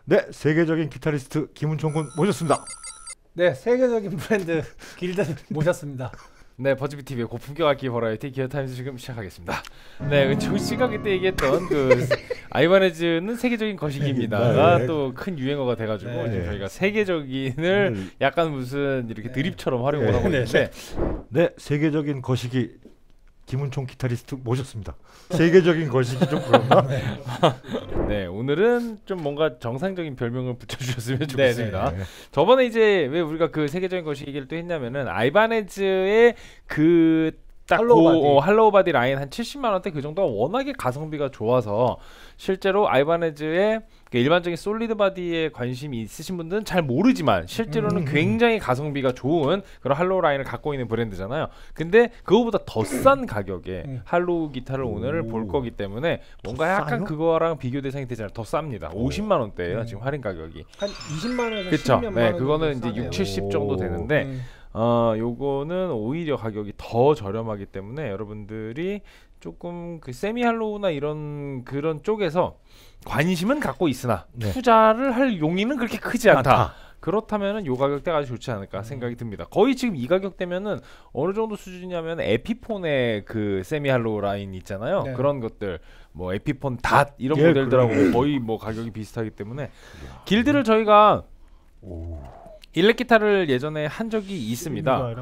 네, 세계적인 기타리스트 김은총 군 모셨습니다. 네, 세계적인 브랜드 길드 모셨습니다. 네, 버즈비 TV의 고품격 악기 버라이티 기어 타임즈 지금 시작하겠습니다. 네, 은총 씨가 그때 얘기했던 그 아이바네즈는 세계적인 거시기입니다가 네. 또 큰 유행어가 돼가지고 네. 지금 저희가 세계적인을 약간 무슨 이렇게 드립처럼 활용을 하고 있는데, 네, 세계적인 거시기 김은총 기타리스트 모셨습니다. 세계적인 거시기 좀 그런가? 네, 오늘은 좀 뭔가 정상적인 별명을 붙여주셨으면 좋겠습니다. 네. 저번에 이제 왜 우리가 그 세계적인 거시기 얘기를 또 했냐면은 아이바네즈의 그 딱 할로우 바디 라인 한 70만 원대 그 정도가 워낙에 가성비가 좋아서 실제로 아이바네즈의 그 일반적인 솔리드 바디에 관심이 있으신 분들은 잘 모르지만 실제로는 굉장히 가성비가 좋은 그런 할로우 라인을 갖고 있는 브랜드잖아요. 근데 그거보다 더 싼 가격에 할로우 기타를 오늘 볼 거기 때문에 뭔가 약간 싸요? 그거랑 비교 대상이 되잖아요. 더 쌉니다. 50만 원대예요. 지금 할인 가격이. 한 20만 원에서 그쵸? 10만 네, 원 그거는 이제 싸네요. 6, 70 정도 되는데 요거는 오히려 가격이 더 저렴하기 때문에 여러분들이 조금 그 세미 할로우나 이런 그런 쪽에서 관심은 갖고 있으나 네. 투자를 할 용의는 그렇게 크지 않다. 그렇다면은 요 가격대가 아주 좋지 않을까 생각이 듭니다. 거의 지금 이 가격대면은 어느 정도 수준이냐면 에피폰의 그 세미 할로우 라인 있잖아요. 네. 그런 것들 뭐 에피폰 닷 이런 예, 모델들하고 거의 뭐 가격이 비슷하기 때문에 길드를 저희가 일렉 기타를 예전에 한 적이 있습니다.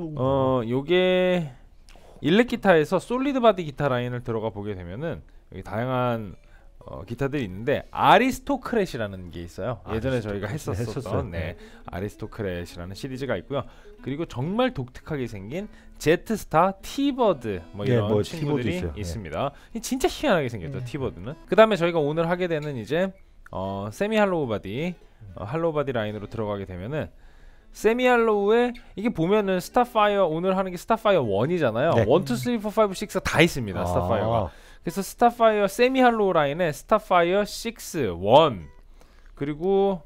요게 일렉 기타에서 솔리드 바디 기타 라인을 들어가 보게 되면은 여기 다양한 기타들이 있는데 아리스토크렛이라는 게 있어요. 예전에 저희가 했었던 아리스토크렛이라는 시리즈가 있고요. 그리고 정말 독특하게 생긴 제트스타, 티버드 뭐 이런 친구들이 있습니다. 진짜 희한하게 생겼죠. 티버드는. 그 다음에 저희가 오늘 하게 되는 이제 세미 할로우 바디 할로우 바디 라인으로 들어가게 되면은 세미 할로우에 이게 보면은 스타파이어 오늘 하는 게 스타파이어 1이잖아요. 네. 1, 2, 3, 4, 5, 6 다 있습니다. 스타파이어가. 그래서 스타파이어 세미 할로우 라인에 스타파이어 6, 1 그리고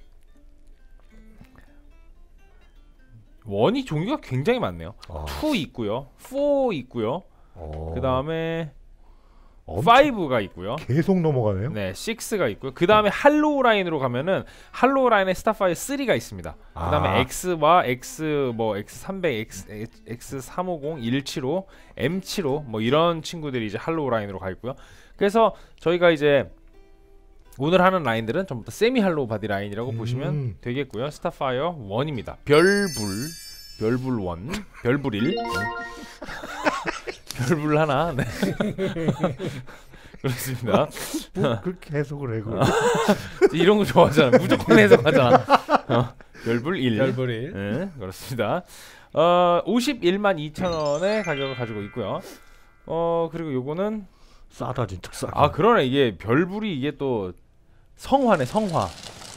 1이 종류가 굉장히 많네요. 2 있고요. 4 있고요. 그 다음에 5가 있고요. 계속 넘어가네요. 네, 6가 있고요. 그 다음에 할로우 라인으로 가면은 할로우 라인에 스타파이어 3가 있습니다. 그 다음에 X와 X 뭐 X300, X350, 175, M75 뭐 이런 친구들이 이제 할로우 라인으로 가 있고요. 그래서 저희가 이제 오늘 하는 라인들은 전부 다 세미 할로우 바디 라인이라고 보시면 되겠고요. 스타파이어 1입니다. 별불 1, 별불 1 별불 하나. 네. 그렇습니다. 뭐 그렇게 해석을 해고 이런 거 좋아하잖아. 무조건 해석하잖아. 별불 1. 별불 1. 네, 그렇습니다. 51만 2천 원의 가격을 가지고 있고요. 그리고 요거는 싸다 진짜 싸. 그러네. 이게 별불이 이게 또 성화네. 성화.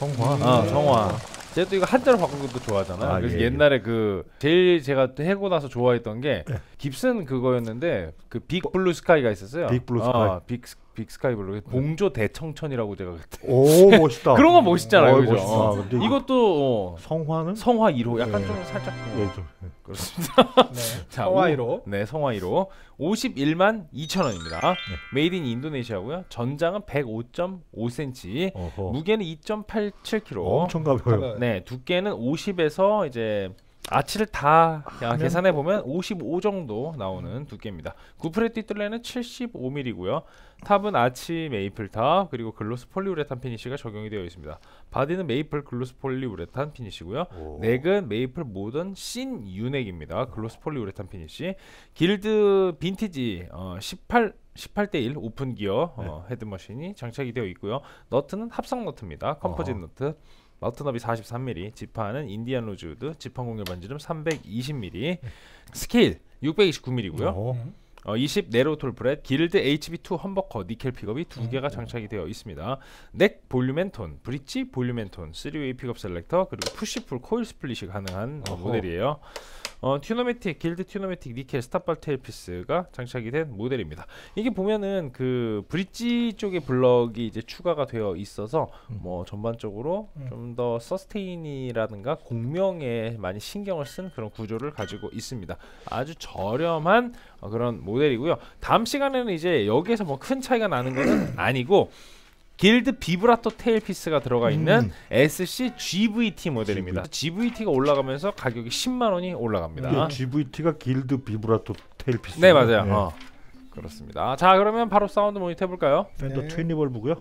성화. 제가 또 이거 한자로 바꾼 것도 좋아하잖아요. 그래서 옛날에 그 제일 제가 해고 나서 좋아했던 게 깁슨 그거였는데 그 빅 블루 스카이가 있었어요. 빅 블루 스카이. 빅 스카이 블루. 봉조 대청천이라고 제가 그때. 오 멋있다. 그런 거 멋있잖아요. 그죠? 멋있다. 이것도 성화는 성화 1호 약간 좀 살짝 그렇습니다. 네. 자, 성화 1호. 네, 성화 1호 51만 2천 원입니다. 메이드 인 인도네시아고요. 전장은 105.5cm, 무게는 2.87kg. 엄청 가벼워요. 네, 두께는 50에서 이제 아치를 다 계산해 보면 55 정도 나오는 두께입니다. 구프레 띠뚤레는 75mm고요. 탑은 아치 메이플 탑 그리고 글로스 폴리우레탄 피니시가 적용이 되어 있습니다. 바디는 메이플 글로스 폴리우레탄 피니시고요. 넥은 메이플 모던 신 유넥입니다. 글로스 폴리우레탄 피니시. 길드 빈티지 18대1 오픈 기어 헤드머신이 장착이 되어 있고요. 너트는 합성 너트입니다. 컴포짓 너트. 너트너비 43mm, 지판은 인디안 로즈우드, 지판 공률 반지름 320mm, 스케일 629mm고요. 20 네로톨 브렛, 길드 HB2 험버커 니켈 픽업이 두 개가 장착이 되어 있습니다. 넥 볼륨 앤 톤, 브릿지 볼륨 앤 톤, 3웨이 픽업 셀렉터 그리고 푸시풀 코일 스플릿이 가능한 모델이에요. 튜너매틱, 길드 튜너매틱 니켈 스탑발 테일피스가 장착이 된 모델입니다. 이게 보면은 그 브릿지 쪽에 블럭이 이제 추가가 되어 있어서 뭐 전반적으로 좀 더 서스테인이라든가 공명에 많이 신경을 쓴 그런 구조를 가지고 있습니다. 아주 저렴한 그런 모델이고요. 다음 시간에는 이제 여기에서 뭐 큰 차이가 나는 것은 아니고 길드 비브라토 테일피스가 들어가 있는 SC GVT 모델입니다. GVT가 올라가면서 가격이 10만 원이 올라갑니다. GVT가 길드 비브라토 테일피스. 네, 맞아요. 그렇습니다. 자, 그러면 바로 사운드 모니터 해볼까요? 팬더 트윈리벌브고요.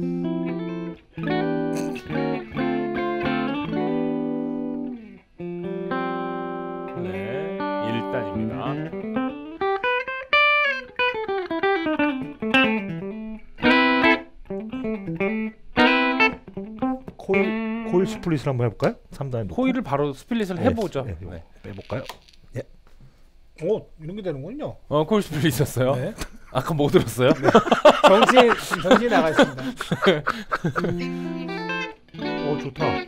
네, 1단입니다. 코일 스플릿을 한번 해볼까요? 3단에 코일을 바로 스플릿을 해보죠. 네, 네. 빼볼까요? 오, 이런 게 되는군요. 코일 스플릿 있었어요. 네. 아까 못 들었어요? 정신 나가 있습니다. 좋다.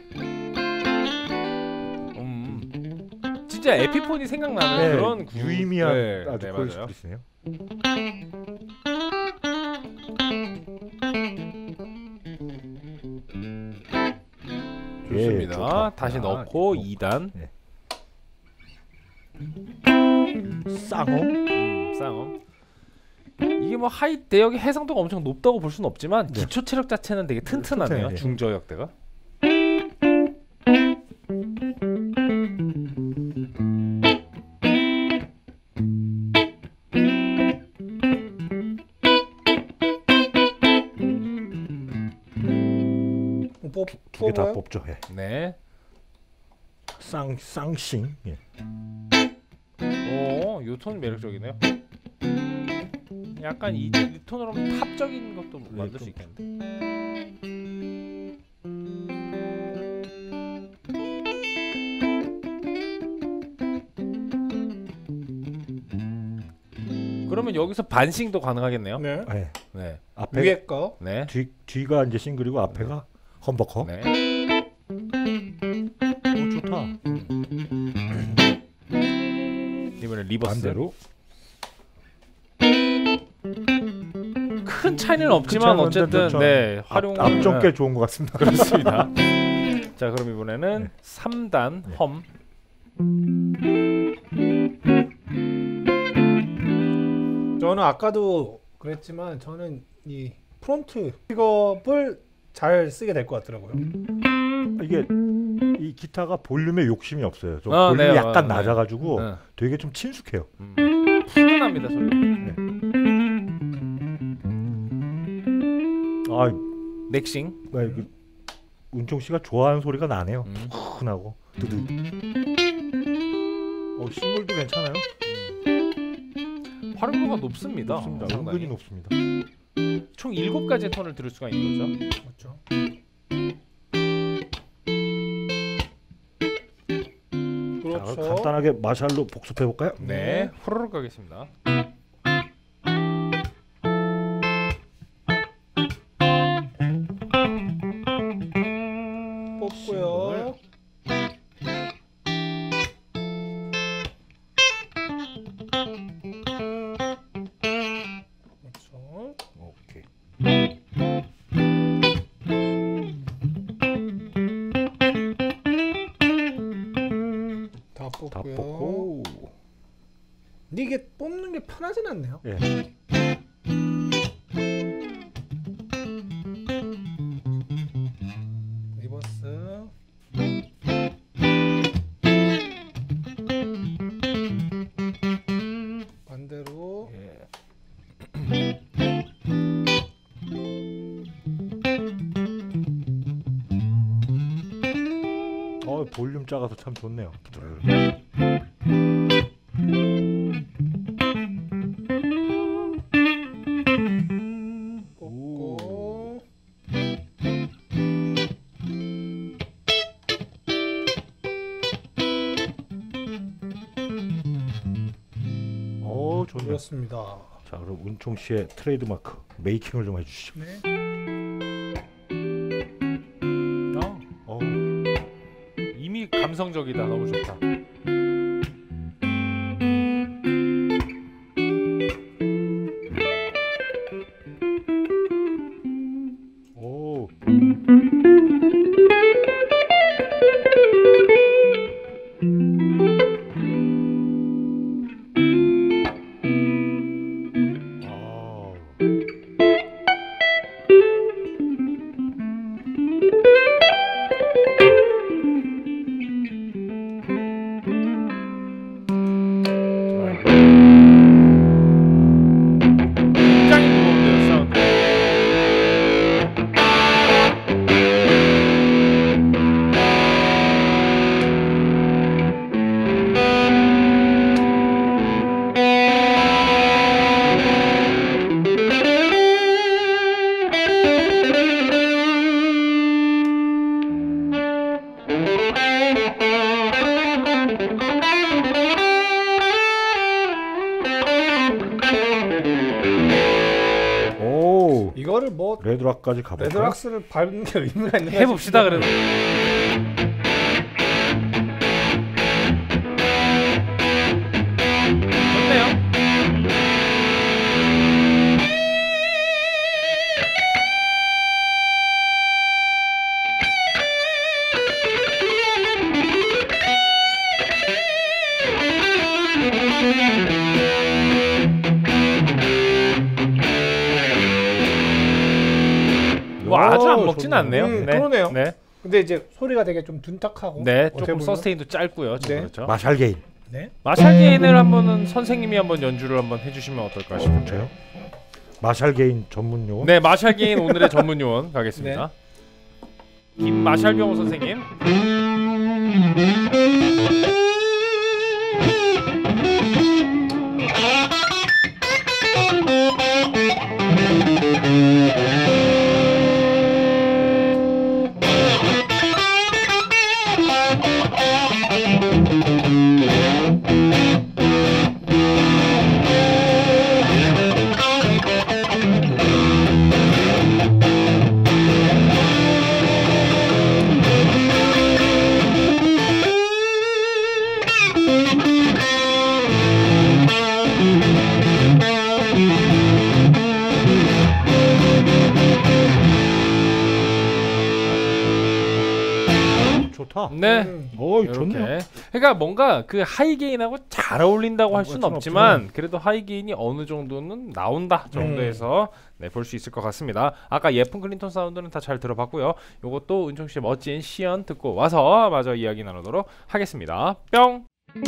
진짜 에피폰이 생각나는 그런 유의미한 아주 코일 맞아요. 스플릿이네요. 좋습니다. 좋다. 다시 넣고 2단. 쌍엄. 쌍엄. 이게 뭐 하이 대역의 해상도가 엄청 높다고 볼 수는 없지만 기초 체력 자체는 되게 튼튼하네요. 튼튼해, 중저역대가. 두 개 다 뽑죠. 네. 쌍싱. 오, 요 톤 매력적이네요. 약간 이 톤으로 하면 탑적인 것도 만들 수 있겠는데. 그러면 여기서 반싱도 가능하겠네요. 네. 네. 앞에 위에 거. 네. 뒤가 이제 싱글이고 앞에가 험버커. 네. 좋다. 이번에 리버스. 반대로. 큰 차이는 없지만 어쨌든 네, 활용 앞쪽 게 좋은 것 같습니다. 그렇습니다. 자, 그럼 이번에는 3단 험. 저는 아까도 그랬지만 저는 이 프론트 픽업을 잘 쓰게 될 것 같더라고요. 이게 이 기타가 볼륨에 욕심이 없어요. 좀 아, 볼륨이 네, 약간 네. 낮아가지고 네. 되게 좀 친숙해요. 푸근합니다, 소리. 넥싱. 운총 씨가 좋아하는 소리가 나네요. 푸근하고 두두. 싱글도 괜찮아요. 활용도가 높습니다. 높습니다. 상당히. 은근히 높습니다. 총 7가지의 톤을 들을 수가 있는 거죠. 그렇죠. 자, 그렇죠. 간단하게 마샬로 복습해 볼까요? 네, 후루룩 가겠습니다. 뽑고요. 그렇죠. 오케이. 다 다 뽑고요. 뽑고. 근데 이게 뽑는 게 편하진 않네요. 예. 리버스. 반대로. 볼륨 작아서 참 좋네요. 뽑고. 좋네요. 그렇습니다. 자, 그럼 운총 씨의 트레이드 마크 메이킹을 좀 해주시죠. 네. 이미 감성적이다. 너무 좋다. 오. 뭐 레드락까지 가볼까요? 레드락스를 밟는 게 의미가 있는 해봅시다 그래도. 좋네요. 뭐 아주 안 먹진 좋네요. 않네요. 네. 그러네요. 네. 근데 이제 소리가 되게 좀 둔탁하고 네, 어떻게 조금 보면. 서스테인도 짧고요. 좀 네. 그렇죠. 마샬 게인. 네. 마샬 게인을 한번은 선생님이 한번 연주를 한번 해주시면 어떨까 싶은데요. 저요? 마샬 게인 전문 용어? 네, 마샬 게인 오늘의 전문 요원 가겠습니다. 김마샬 병호 선생님. 좋다. 네. 좋네요. 이렇게. 그러니까 뭔가 그 하이 게인하고 잘 어울린다고 할 수는 그건 없지만 그래도 하이 게인이 어느 정도는 나온다 정도에서 네, 볼 수 있을 것 같습니다. 아까 예쁜 클린턴 사운드는 다 잘 들어봤고요. 요것도 은총 씨의 멋진 시연 듣고 와서 마저 이야기 나누도록 하겠습니다. 뿅.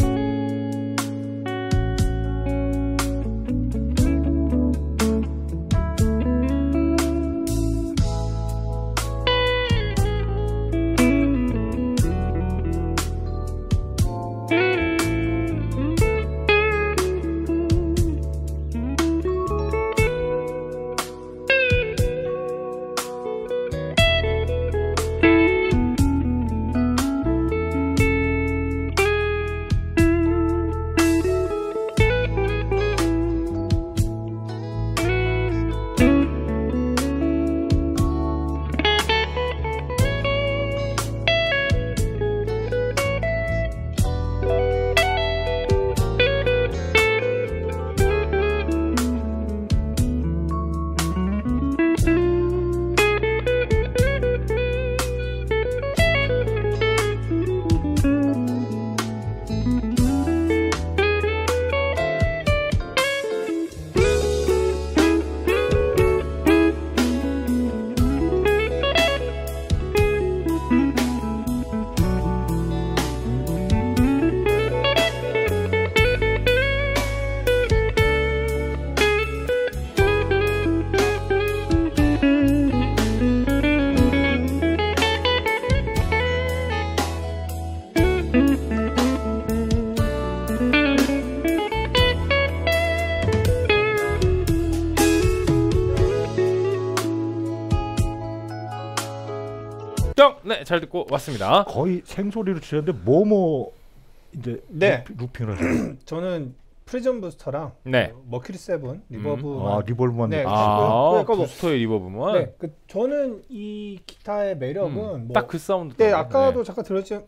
네, 잘 듣고 왔습니다. 거의 생소리로 치는데 뭐뭐 이제 네. 루핑을 하세요. 저는 프리즘 부스터랑 네. 머큐리 세븐 리버브 리볼브만. 네. 아, 뭐- 부스터의 리버브만. 네, 저는 이 기타의 매력은 뭐 딱 그 사운드. 네, 아까도 잠깐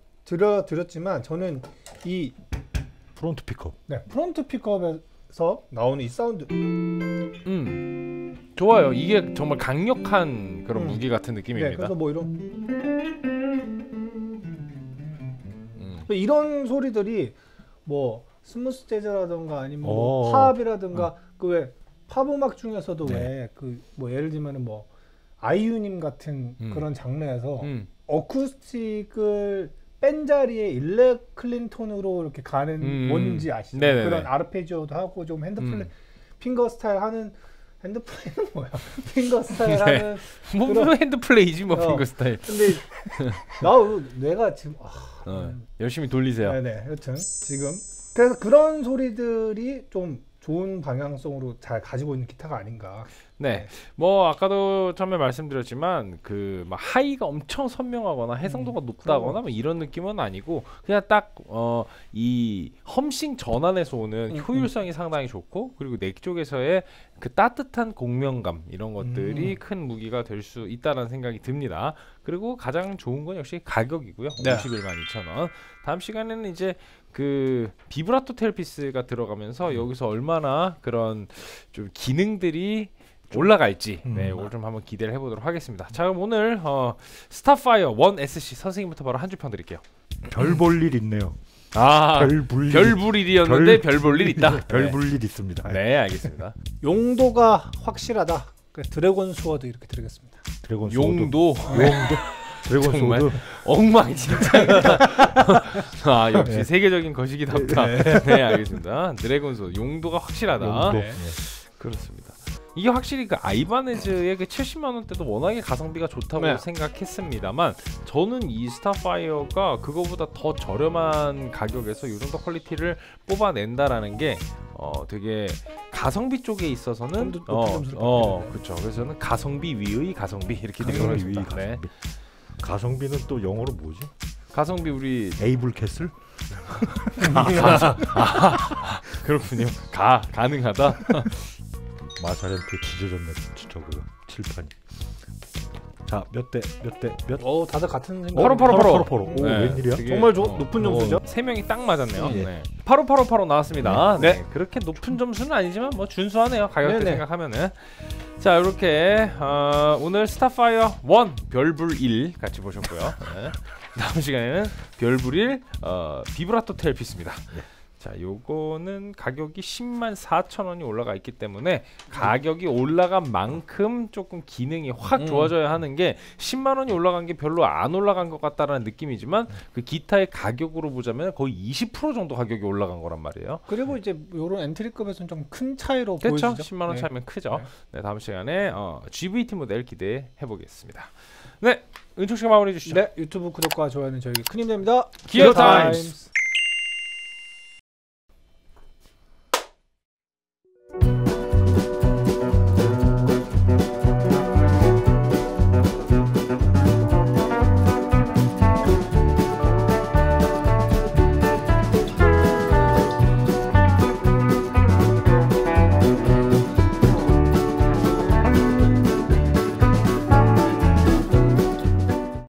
들었지만 저는 이 프론트 픽업. 프론트 픽업에서 나오는 이 사운드 좋아요. 이게 정말 강력한 그런 음. 무기 같은 느낌입니다. 네, 그래서 뭐 이런 소리들이 뭐 스무스 재즈라든가 아니면 뭐 팝이라든가 그 왜 팝 음악 중에서도 네. 왜 그 뭐 예를 들면은 뭐 아이유님 같은 그런 장르에서 어쿠스틱을 뺀 자리에 일렉 클린톤으로 이렇게 가는 뭔지 아시죠? 네네네. 그런 아르페지오도 하고 좀 핸드플레이 핑거 스타일 하는 핸드플레이는 뭐야? 핑거 스타일 네. 하는 뭐 그런- 핸드플레이지 뭐 핑거 스타일. 근데 내가 지금 열심히 돌리세요. 네네 여튼 지금 그래서 그런 소리들이 좀 좋은 방향성으로 잘 가지고 있는 기타가 아닌가. 네, 뭐 아까도 처음에 말씀드렸지만 그 막 하이가 엄청 선명하거나 해상도가 높다거나 뭐 이런 느낌은 아니고 그냥 딱 이 험싱 전환에서 오는 효율성이 상당히 좋고 그리고 넥 쪽에서의 그 따뜻한 공명감 이런 것들이 큰 무기가 될 수 있다는 생각이 듭니다. 그리고 가장 좋은 건 역시 가격이고요. 네. 512,000원. 다음 시간에는 이제 그 비브라토 텔피스가 들어가면서 여기서 얼마나 그런 좀 기능들이 올라갈지 네, 이걸 좀 한번 기대를 해보도록 하겠습니다. 자, 그럼 오늘 스타파이어 1SC 선생님부터 바로 한 줄 평 드릴게요. 별 볼 일 있네요. 아, 별 볼 일이었는데 별 볼 일 있다. 별 볼 일 있습니다. 네, 알겠습니다. 용도가 확실하다. 그래서 드래곤 스워드 이렇게 드리겠습니다. 드래곤 소드. 용도 드래곤 정말 소드. 엉망진창이다. 아, 역시 세계적인 거시기답다. 네, 알겠습니다. 드래곤 소드 용도가 확실하다. 용도. 네. 그렇습니다. 이게 확실히 그 아이바네즈의 그 70만 원대도 워낙에 가성비가 좋다고 네. 생각했습니다만 저는 이 스타파이어가 그거보다 더 저렴한 가격에서 이 정도 퀄리티를 뽑아낸다라는 게 되게 가성비 쪽에 있어서는 좀 더 높은 점수를 받게 그렇죠. 그래서 저는 가성비 위의 가성비 이렇게 가성비 되는 위 겁니다. 네. 가성비. 가성비는 또 영어로 뭐지? 가성비 우리 에이블 캐슬? 그렇군요. 가능하다. 마사렌트 지져졌네. 저거 칠판이. 자, 몇 대? 다들 같은 생각. 파로. 오, 네, 웬일이야? 되게, 정말 높은 점수죠. 세 명이 딱 맞았네요. 예. 네. 8588 나왔습니다. 네. 네. 그렇게 높은 점수는 아니지만 뭐 준수하네요. 가격대 네네. 생각하면은. 자, 이렇게 오늘 스타파이어 1 별불 1 같이 보셨고요. 네. 다음 시간에는 별불 1 비브라토 텔피스입니다. 네. 자, 요거는 가격이 104,000원이 올라가 있기 때문에 가격이 올라간 만큼 조금 기능이 확 좋아져야 하는 게 10만 원이 올라간 게 별로 안 올라간 것 같다라는 느낌이지만 그 기타의 가격으로 보자면 거의 20% 정도 가격이 올라간 거란 말이에요. 그리고 이제 요런 엔트리급에서는 좀 큰 차이로 그렇죠. 보여지죠. 10만 원 차이면 크죠. 네, 다음 시간에 GVT 모델 기대해 보겠습니다. 네, 은총 씨가 마무리해 주시죠. 네, 유튜브 구독과 좋아요는 저에게 큰 힘이 됩니다. 기어 타임스.